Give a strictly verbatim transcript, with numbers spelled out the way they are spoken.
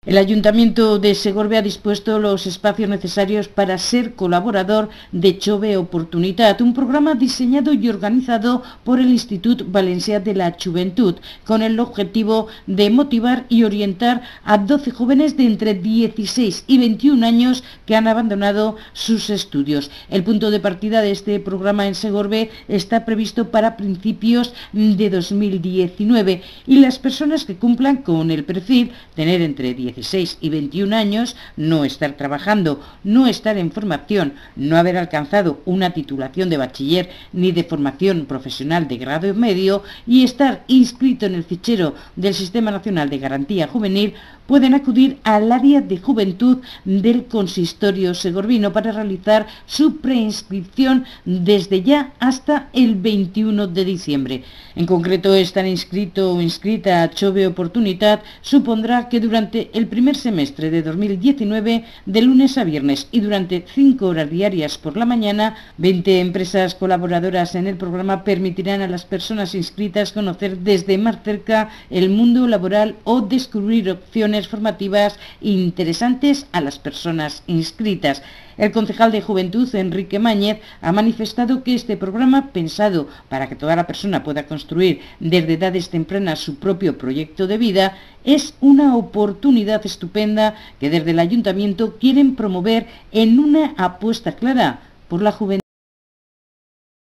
El Ayuntamiento de Segorbe ha dispuesto los espacios necesarios para ser colaborador de Chove Oportunitat, un programa diseñado y organizado por el Institut Valencià de la Juventud, con el objetivo de motivar y orientar a doce jóvenes de entre dieciséis y veintiún años que han abandonado sus estudios. El punto de partida de este programa en Segorbe está previsto para principios de dos mil diecinueve y las personas que cumplan con el perfil, tener entre dieciséis y veintiún años, no estar trabajando, no estar en formación, no haber alcanzado una titulación de bachiller ni de formación profesional de grado medio y estar inscrito en el fichero del Sistema Nacional de Garantía Juvenil, pueden acudir al área de juventud del consistorio segorbino para realizar su preinscripción desde ya hasta el veintiuno de diciembre. En concreto, estar inscrito o inscrita a Chove Oportunitat supondrá que durante el primer semestre de dos mil diecinueve, de lunes a viernes y durante cinco horas diarias por la mañana, veinte empresas colaboradoras en el programa permitirán a las personas inscritas conocer desde más cerca el mundo laboral o descubrir opciones formativas interesantes a las personas inscritas. El concejal de Juventud, Enrique Máñez, ha manifestado que este programa, pensado para que toda la persona pueda construir desde edades tempranas su propio proyecto de vida, es una oportunidad estupenda que desde el Ayuntamiento quieren promover en una apuesta clara por la juventud.